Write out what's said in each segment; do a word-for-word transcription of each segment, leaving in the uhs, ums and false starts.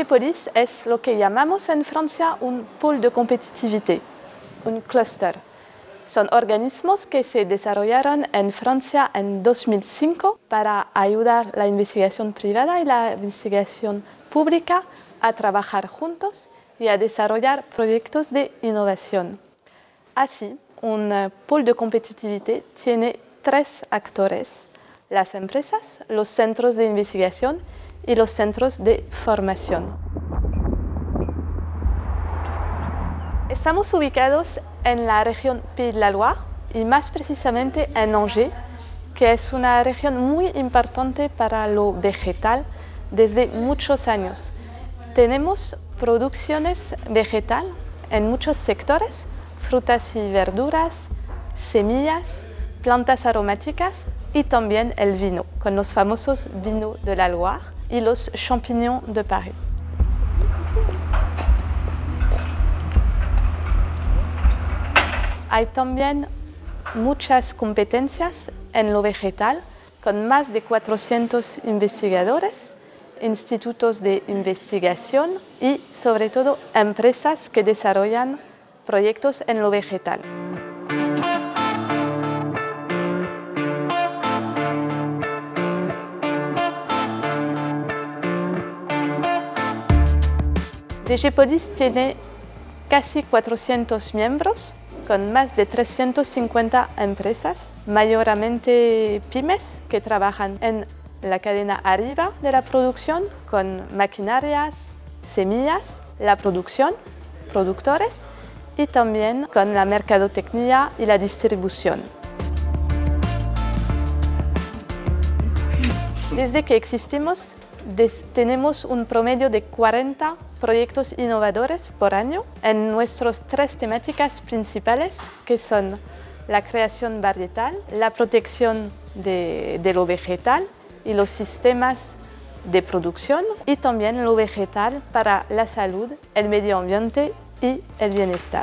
DigiPolis es lo que llamamos en Francia un pôle de competitividad, un clúster. Son organismos que se desarrollaron en Francia en dos mil cinco para ayudar a la investigación privada y la investigación pública a trabajar juntos y a desarrollar proyectos de innovación. Así, un uh, pôle de competitividad tiene tres actores: las empresas, los centros de investigación y los centros de formación. Estamos ubicados en la región Pays de la Loire y más precisamente en Angers, que es una región muy importante para lo vegetal desde muchos años. Tenemos producciones vegetal en muchos sectores: frutas y verduras, semillas, plantas aromáticas y también el vino, con los famosos vinos de la Loire y los champignons de Paris. Hay también muchas competencias en lo vegetal, con más de cuatrocientos investigadores, institutos de investigación y, sobre todo, empresas que desarrollan proyectos en lo vegetal. DigiPolis tiene casi cuatrocientos miembros, con más de trescientas cincuenta empresas, mayormente pymes que trabajan en la cadena arriba de la producción, con maquinarias, semillas, la producción, productores y también con la mercadotecnia y la distribución. Desde que existimos, tenemos un promedio de cuarenta proyectos innovadores por año en nuestras tres temáticas principales, que son la creación varietal, la protección de, de lo vegetal y los sistemas de producción, y también lo vegetal para la salud, el medio ambiente y el bienestar.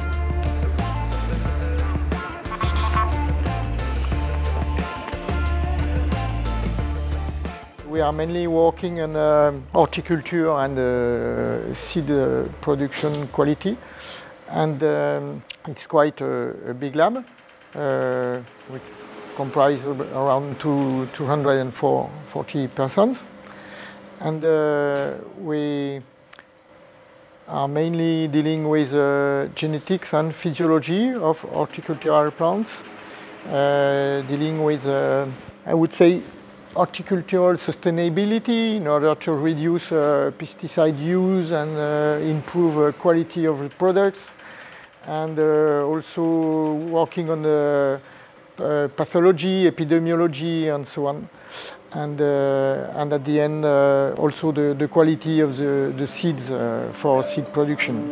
We are mainly working on uh, horticulture and uh, seed uh, production quality, and um, it's quite a, a big lab, uh, which comprises around two, two hundred forty persons, and uh, we are mainly dealing with uh, genetics and physiology of horticultural plants, uh, dealing with, uh, I would say, horticultural sustainability in order to reduce uh, pesticide use and uh, improve uh, quality of the products, and uh, also working on the uh, pathology, epidemiology, and so on, and uh, and at the end uh, also the, the quality of the, the seeds uh, for seed production.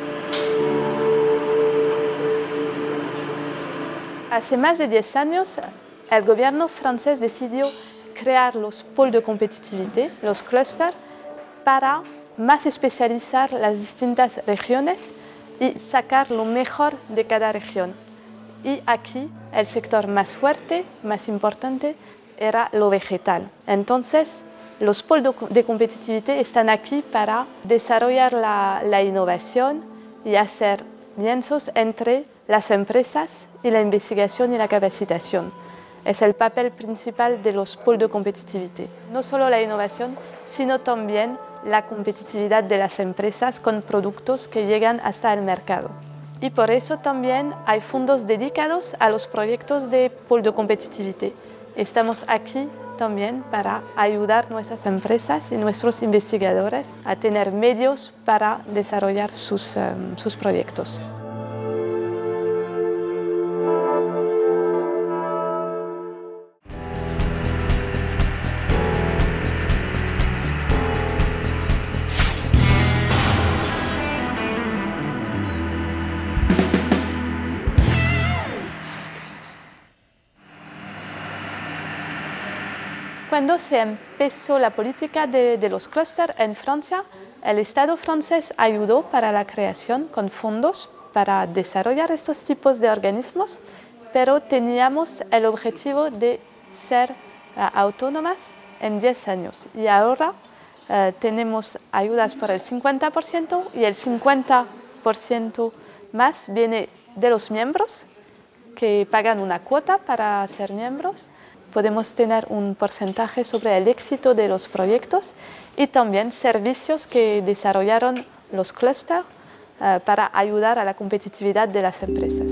Hace más de diez años, el gobierno francés decidió crear los pôles de competitividad, los clústeres, para más especializar las distintas regiones y sacar lo mejor de cada región. Y aquí el sector más fuerte, más importante, era lo vegetal. Entonces, los pôles de competitividad están aquí para desarrollar la, la innovación y hacer lienzos entre las empresas y la investigación y la capacitación. Es el papel principal de los pôles de competitividad. No solo la innovación, sino también la competitividad de las empresas con productos que llegan hasta el mercado. Y por eso también hay fondos dedicados a los proyectos de pôles de competitividad. Estamos aquí también para ayudar a nuestras empresas y nuestros investigadores a tener medios para desarrollar sus, um, sus proyectos. Cuando se empezó la política de, de los clústeres en Francia, el Estado francés ayudó para la creación con fondos para desarrollar estos tipos de organismos, pero teníamos el objetivo de ser uh, autónomas en diez años. Y ahora eh, tenemos ayudas por el cincuenta por ciento y el cincuenta por ciento más viene de los miembros que pagan una cuota para ser miembros. Podemos tener un porcentaje sobre el éxito de los proyectos y también servicios que desarrollaron los clústeres uh, para ayudar a la competitividad de las empresas.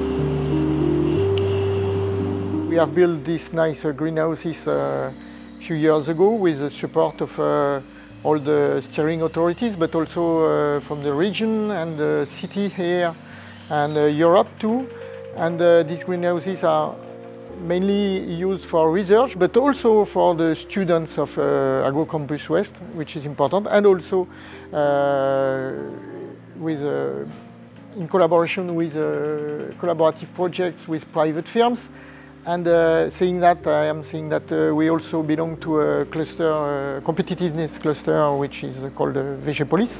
We have built these nice uh, greenhouses uh, a few years ago with the support of uh, all the steering authorities, but also uh, from the region and the city here and uh, Europe too. And uh, these greenhouses are mainly used for research, but also for the students of uh, AgroCampus West, which is important, and also uh, with, uh, in collaboration with uh, collaborative projects with private firms. And uh, saying that, I am saying that uh, we also belong to a cluster, uh, competitiveness cluster, which is called uh, Vegepolis.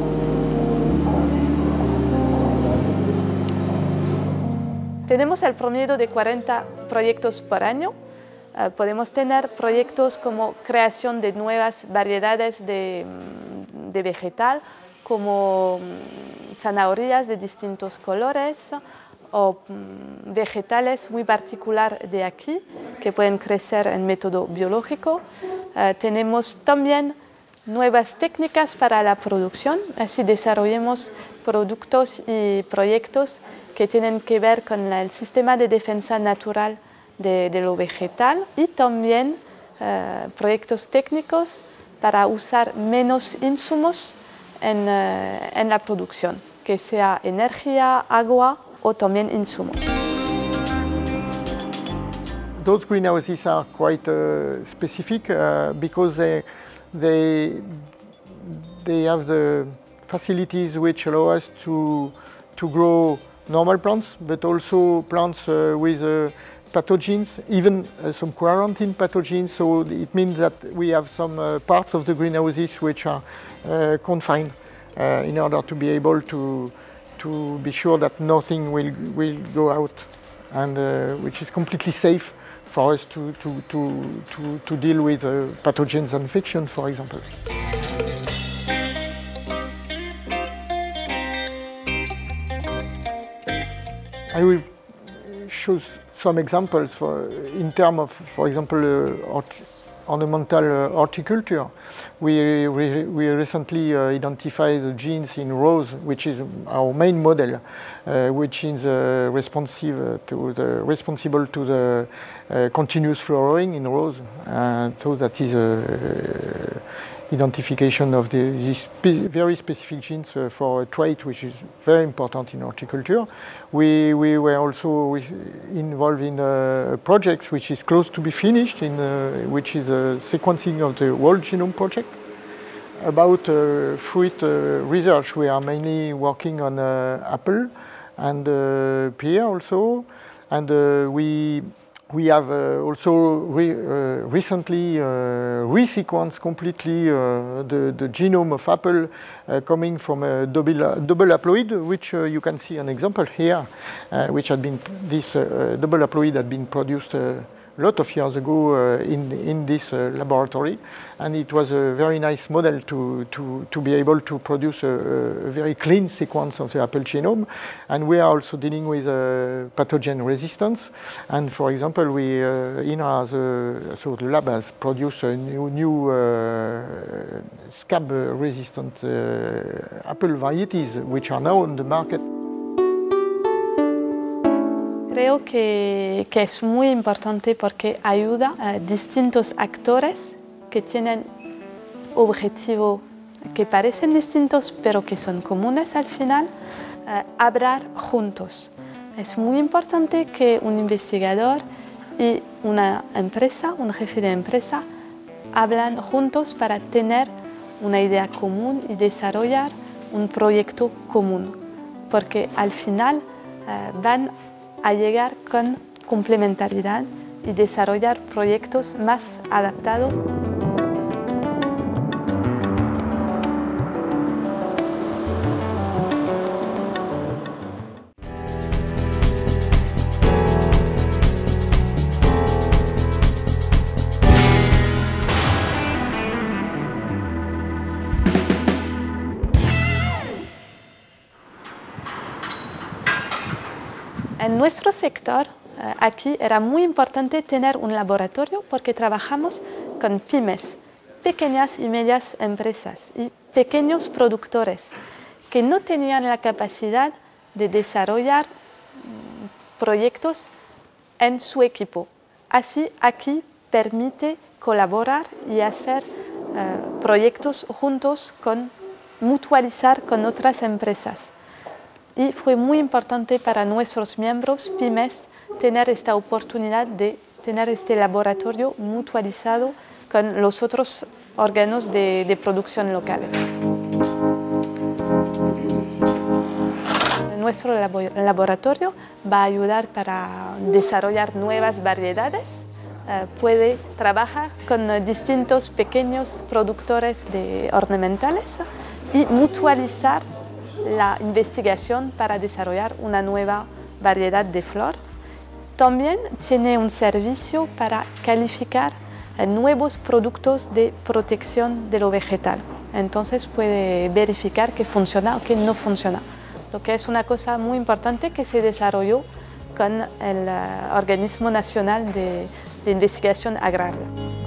Tenemos el promedio de cuarenta proyectos por año. Uh, podemos tener proyectos como creación de nuevas variedades de, de vegetal, como zanahorias de distintos colores o um, vegetales muy particulares de aquí que pueden crecer en método biológico. Uh, tenemos también nuevas técnicas para la producción, así desarrollamos productos y proyectos que tienen que ver con el sistema de defensa natural de, de lo vegetal y también uh, proyectos técnicos para usar menos insumos en, uh, en la producción, que sea energía, agua o también insumos. Those greenhouses are quite uh, specific uh, because they, they, they have the facilities which allow us to, to grow normal plants, but also plants uh, with uh, pathogens, even uh, some quarantine pathogens. So it means that we have some uh, parts of the greenhouses which are uh, confined uh, in order to be able to, to be sure that nothing will, will go out, and uh, which is completely safe for us to, to, to, to, to deal with uh, pathogens and infections, for example. I will show some examples for, in terms of, for example, uh, ornamental uh, horticulture. We, we, we recently uh, identified the genes in rose, which is our main model, uh, which is uh, responsive uh, to the, responsible to the uh, continuous flowering in rose. Uh, so that is a uh, identification of the, these spe very specific genes uh, for a trait which is very important in horticulture. We, we were also involved in a project which is close to be finished, in, uh, which is a sequencing of the World Genome Project. About uh, fruit uh, research, we are mainly working on uh, apple and uh, pear also, and uh, we We have uh, also re, uh, recently uh, resequenced completely uh, the, the genome of apple uh, coming from a double, double haploid, which uh, you can see an example here, uh, which had been, this uh, double haploid had been produced uh, a lot of years ago uh, in, in this uh, laboratory, and it was a very nice model to, to, to be able to produce a, a very clean sequence of the apple genome. And we are also dealing with uh, pathogen resistance. And for example, we, uh, I N R A, has, uh, so the lab has produced a new, new uh, scab-resistant uh, apple varieties, which are now on the market. Creo que, que es muy importante porque ayuda a distintos actores que tienen objetivos que parecen distintos pero que son comunes al final, a hablar juntos. Es muy importante que un investigador y una empresa, un jefe de empresa, hablan juntos para tener una idea común y desarrollar un proyecto común, porque al final uh, van a llegar con complementariedad y desarrollar proyectos más adaptados. En nuestro sector, eh, aquí era muy importante tener un laboratorio porque trabajamos con pymes, pequeñas y medianas empresas y pequeños productores que no tenían la capacidad de desarrollar mm, proyectos en su equipo. Así, aquí permite colaborar y hacer eh, proyectos juntos, con mutualizar con otras empresas. Y fue muy importante para nuestros miembros pymes tener esta oportunidad de tener este laboratorio mutualizado con los otros órganos de, de producción locales. Nuestro laboratorio va a ayudar para desarrollar nuevas variedades. Uh, puede trabajar con uh, distintos pequeños productores de ornamentales y mutualizar la investigación para desarrollar una nueva variedad de flor. También tiene un servicio para calificar uh, nuevos productos de protección de lo vegetal. Entonces puede verificar que funciona o que no funciona, lo que es una cosa muy importante que se desarrolló con el uh, Organismo Nacional de, de Investigación Agraria.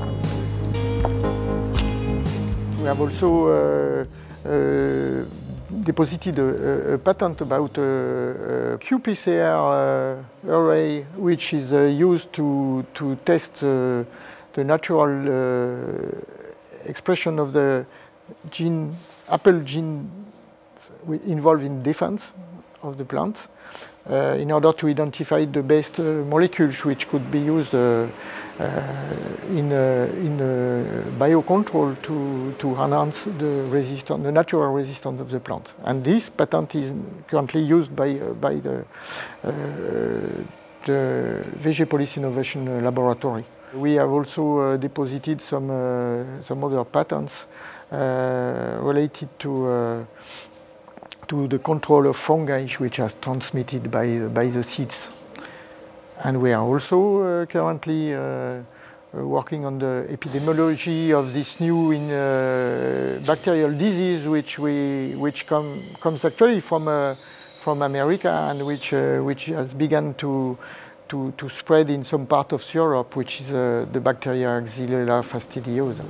We have also uh, uh, deposited a, a patent about a, a Q P C R uh, array, which is uh, used to, to test uh, the natural uh, expression of the gene, apple gene involved in defense of the plant, uh, in order to identify the best uh, molecules which could be used uh, uh, in, uh, in uh, biocontrol to, to enhance the resistance, the natural resistance of the plant. And this patent is currently used by, uh, by the, uh, the Vegepolis Innovation Laboratory. We have also uh, deposited some, uh, some other patents uh, related to uh, to the control of fungi, which is transmitted by, by the seeds. And we are also uh, currently uh, working on the epidemiology of this new in, uh, bacterial disease, which, we, which come, comes actually from, uh, from America, and which, uh, which has begun to, to, to spread in some part of Europe, which is uh, the bacteria Xylella fastidiosa.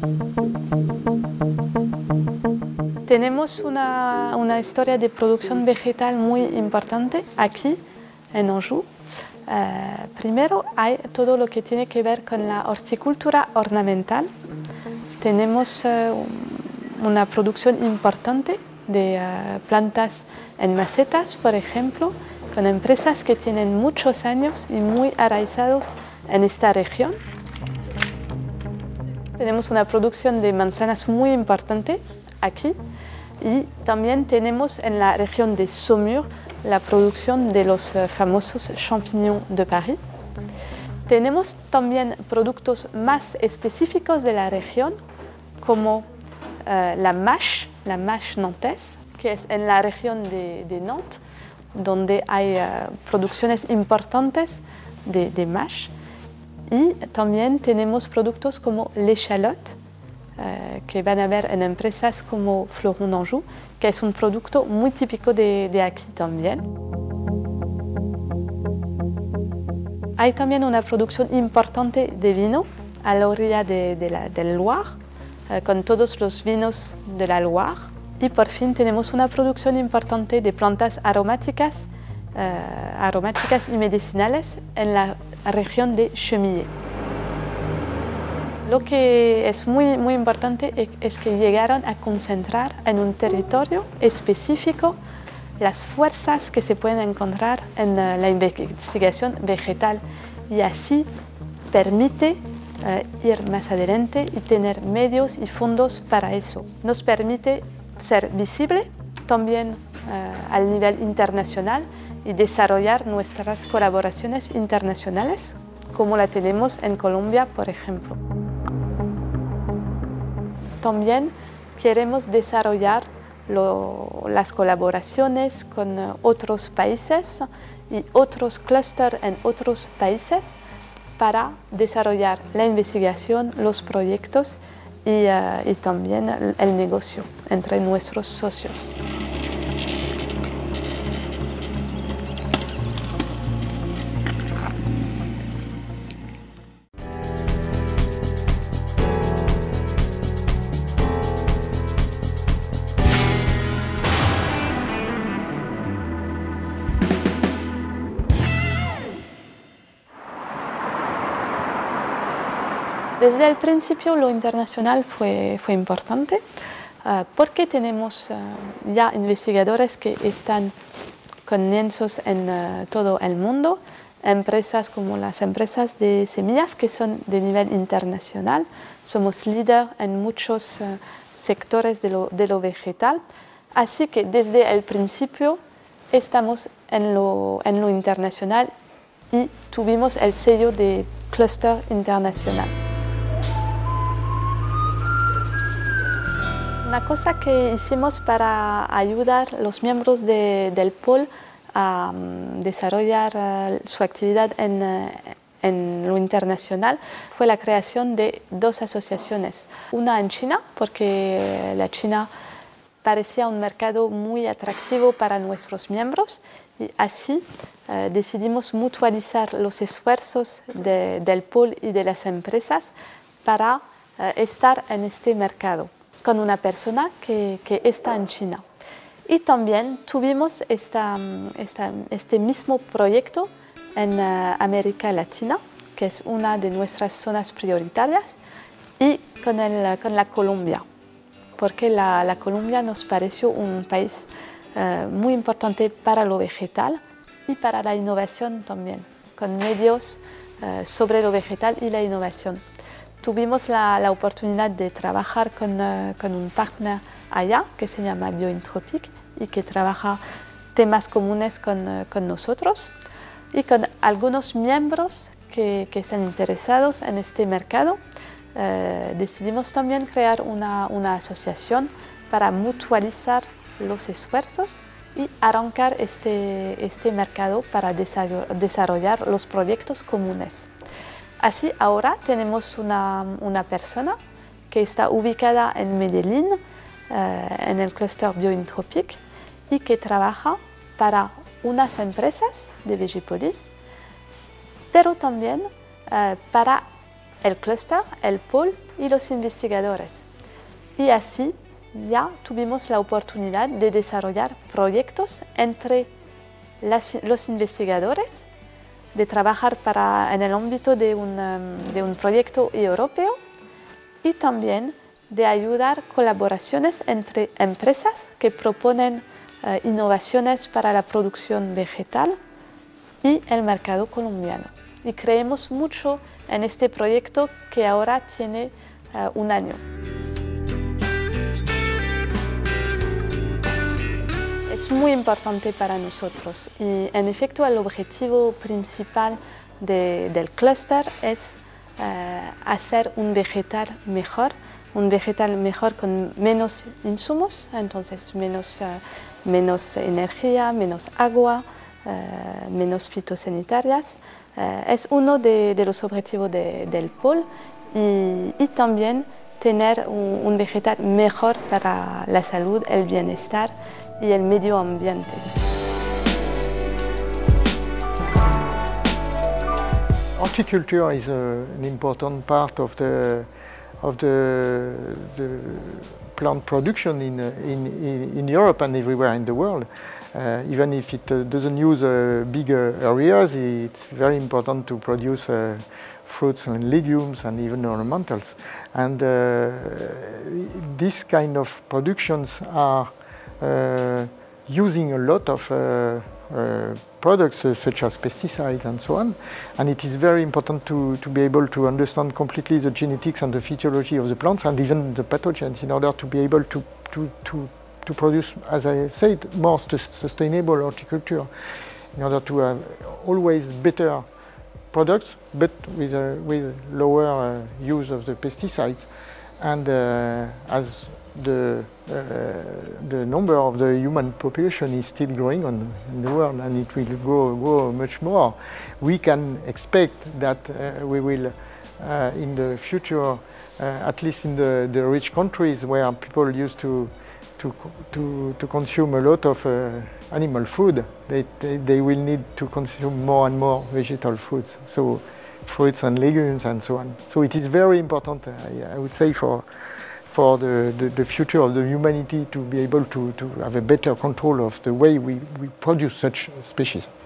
Tenemos una, una historia de producción vegetal muy importante aquí en Anjou. Uh, primero hay todo lo que tiene que ver con la horticultura ornamental. Tenemos uh, una producción importante de uh, plantas en macetas, por ejemplo, con empresas que tienen muchos años y muy arraigados en esta región. Tenemos una producción de manzanas muy importante aquí. Y también tenemos en la región de Saumur la producción de los uh, famosos champignons de París. Tenemos también productos más específicos de la región, como uh, la mâche, la mâche nantaise, que es en la región de, de Nantes, donde hay uh, producciones importantes de, de mâche. Y también tenemos productos como l'échalote, Uh, que van a ver en empresas como Fleuron d'Anjou, que es un producto muy típico de, de aquí también. Hay también una producción importante de vino a la orilla de, de la, del Loire, uh, con todos los vinos de la Loire. Y por fin tenemos una producción importante de plantas aromáticas, uh, aromáticas y medicinales en la región de Chemillé. Lo que es muy, muy importante es que llegaron a concentrar en un territorio específico las fuerzas que se pueden encontrar en la investigación vegetal, y así permite uh, ir más adelante y tener medios y fondos para eso. Nos permite ser visible también uh, al nivel internacional y desarrollar nuestras colaboraciones internacionales, como la tenemos en Colombia, por ejemplo. También queremos desarrollar lo, las colaboraciones con uh, otros países y otros clústeres en otros países para desarrollar la investigación, los proyectos y, uh, y también el, el negocio entre nuestros socios. Desde el principio lo internacional fue, fue importante uh, porque tenemos uh, ya investigadores que están con lienzos en uh, todo el mundo, empresas como las empresas de semillas que son de nivel internacional. Somos líder en muchos uh, sectores de lo, de lo vegetal, así que desde el principio estamos en lo, en lo internacional y tuvimos el sello de Cluster Internacional. Una cosa que hicimos para ayudar a los miembros de, del pol a um, desarrollar uh, su actividad en, uh, en lo internacional fue la creación de dos asociaciones. Una en China, porque la China parecía un mercado muy atractivo para nuestros miembros y así uh, decidimos mutualizar los esfuerzos de, del pol y de las empresas para uh, estar en este mercado con una persona que, que está en China. Y también tuvimos esta, esta, este mismo proyecto en uh, América Latina, que es una de nuestras zonas prioritarias, y con, el, con la Colombia, porque la, la Colombia nos pareció un país uh, muy importante para lo vegetal y para la innovación también, con medios uh, sobre lo vegetal y la innovación. Tuvimos la, la oportunidad de trabajar con, uh, con un partner allá que se llama Biointropic y que trabaja temas comunes con, uh, con nosotros y con algunos miembros que, que están interesados en este mercado. Uh, decidimos también crear una, una asociación para mutualizar los esfuerzos y arrancar este, este mercado para desarrollar los proyectos comunes. Así ahora tenemos una, una persona que está ubicada en Medellín, eh, en el clúster Biointropic, y que trabaja para unas empresas de Vegipolis, pero también eh, para el clúster, el pol y los investigadores. Y así ya tuvimos la oportunidad de desarrollar proyectos entre las, los investigadores, de trabajar para, en el ámbito de un, um, de un proyecto europeo y también de ayudar colaboraciones entre empresas que proponen uh, innovaciones para la producción vegetal y el mercado colombiano. Y creemos mucho en este proyecto que ahora tiene uh, un año. Es muy importante para nosotros y en efecto el objetivo principal de, del clúster es uh, hacer un vegetal mejor, un vegetal mejor con menos insumos, entonces menos, uh, menos energía, menos agua, uh, menos fitosanitarias. Uh, es uno de, de los objetivos de, del pol y, y también tener un, un vegetal mejor para la salud, el bienestar y el medio ambiente. Horticulture is a, an important part of the of the, the plant production in, in in Europe and everywhere in the world. Uh, even if it uh, doesn't use uh, bigger areas, it's very important to produce uh, fruits and legumes and even ornamentals. And uh, this kind of productions are Uh, using a lot of uh, uh, products uh, such as pesticides and so on, and it is very important to, to be able to understand completely the genetics and the physiology of the plants and even the pathogens in order to be able to, to, to, to produce, as I said, more sustainable horticulture, in order to have always better products but with, a, with lower uh, use of the pesticides. And uh, as the, uh, the number of the human population is still growing on, in the world, and it will grow, grow much more, we can expect that uh, we will, uh, in the future, uh, at least in the, the rich countries where people used to, to, to, to consume a lot of uh, animal food, they, they, they will need to consume more and more vegetable foods. So, fruits and legumes and so on. So it is very important, I, I would say, for, for the, the, the future of the humanity to be able to, to have a better control of the way we, we produce such species.